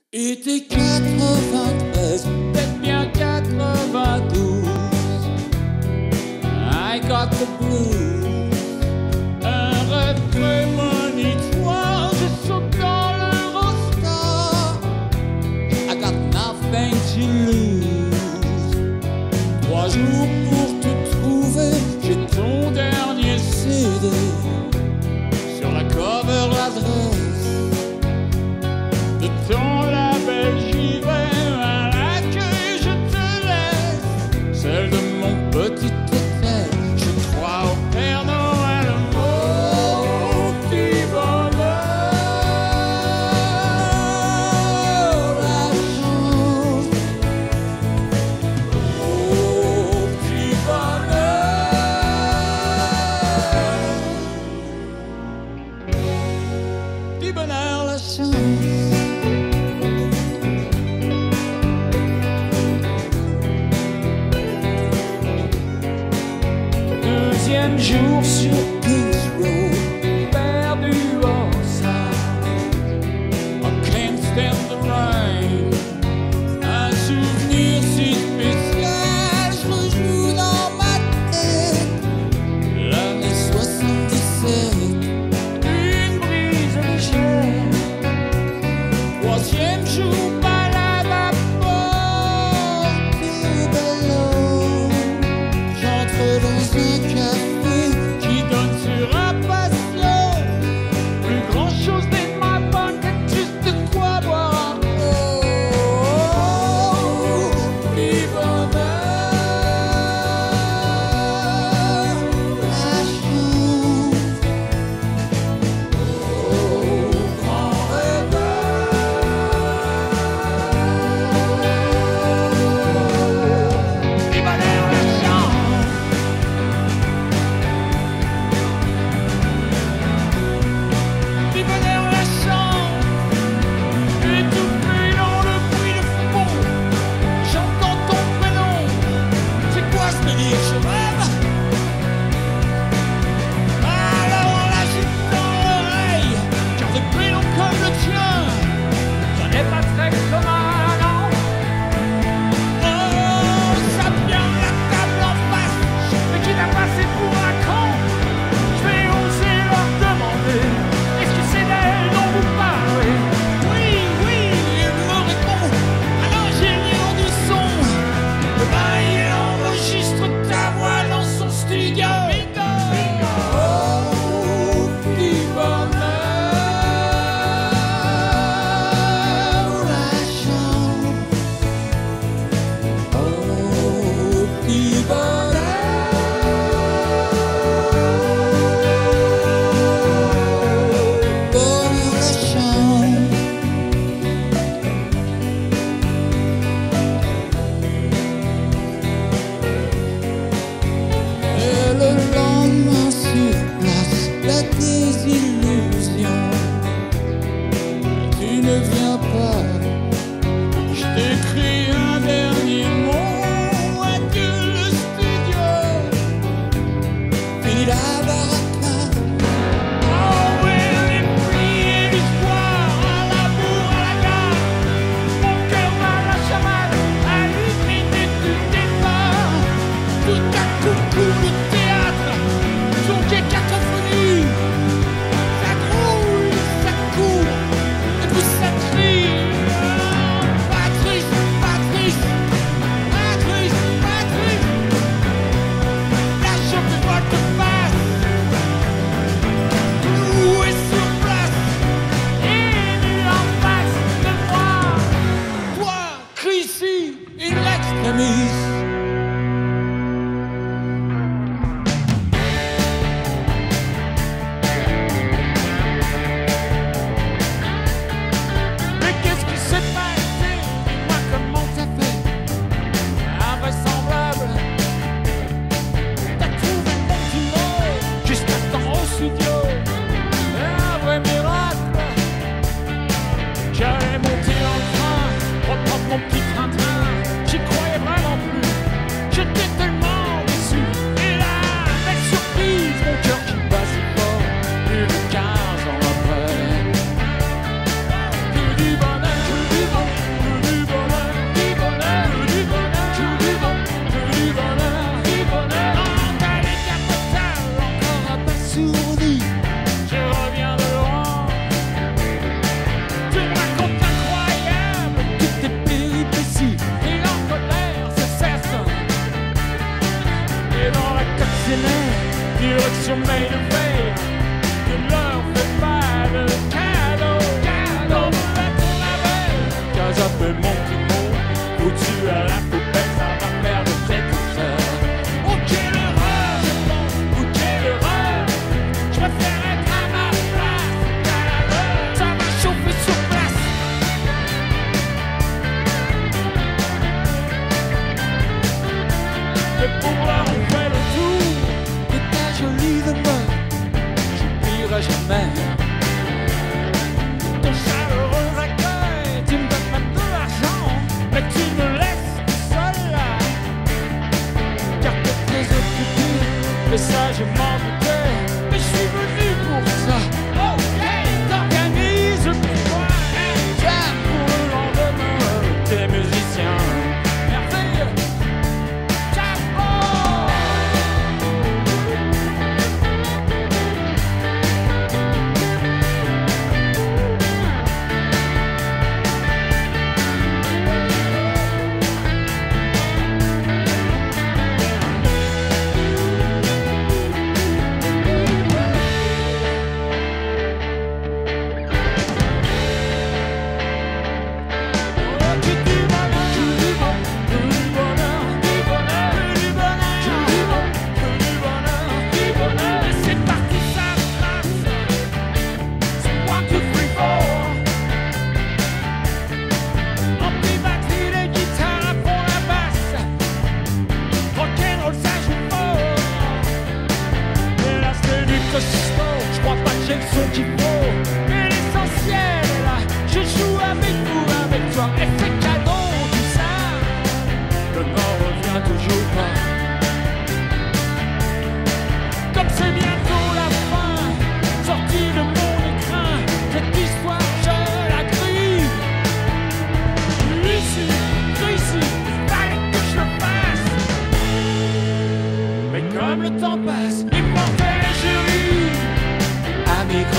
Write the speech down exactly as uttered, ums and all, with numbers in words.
Été quatre-vingt-treize, peut-être bien quatre-vingt-douze. I got the blues. Un rêve prémonitoire, je saute dans l'Eurostar. I got nothing to lose. Trois jours pour te trouver, j'ai ton dernier C D. Sur la cover adresse de ton label givré, à l'accueil je te laisse celle de mon petit hôtel. Je crois au Père Noël, mon petit bonheur. La chance, mon petit bonheur. Petit bonheur, la chance. Deuxième jour sur Kings Road, perdu au hasard. I can't stand the rain. Un souvenir si spécial, je rejoue dans ma tête l'année soixante-dix-sept. Une brise légère. Troisième jour, balade à Portobello. J'entre dans un café qui donne sur un patio. Plus grand chose dans ma pocket, juste de quoi boire un coup. Petit bonheur, la chance, oh grand rêveur. Petit bonheur, la chance. Petit bonheur, la chance, étouffé dans le bruit de fond. J'entends ton prénom. C'est quoi ce délire, je rêve? Alors l'agite dans l'oreille, car des prénoms comme le tien, ça n'est pas très commun, non? Oh, ça vient de la table en face, mais qui t'a passé pour un con? Je vais oser leur demander, est-ce que c'est d'elle dont vous parlez? Oui, oui, il me répond, à l'ingénieur du son. Ben, il enregistre ta voix dans son studio. Oh, petit bonheur, la chance. Oh, petit bonheur. Bonheur, la chance. Et le lendemain sur place, la désillusion. Tu ne viens pas, je t'écris un dernier mot. Adieu le studio, fini la baraka. Oh oui, les prix et l'histoire, à l'amour, à la gare. Mon cœur va à la chamade, à une minute du départ. Tout à coup coule le théâtre, son quai cacophonie. Ça grouille, ça court, et puis ça crie. Patrice, Patrice, Patrice, Patrice. La chope de volte passe, cloué sur place, et nu en face de moi. Toi, Chrissy, in l'extremis. Mais qu'est-ce qui s'est passé? Dis-moi comment ça fait? Invraisemblable. T'as trouvé mon petit mot juste à temps au studio. Un vrai miracle. J'allais monter en train, reprendre mon petit train-train. J'y croyais vraiment plus. J'étais tellement déçu. Et là, belle surprise, mon cœur qui bat si fort. Plus de quinze ans après. Que du bonheur, que du bonheur. มีใคร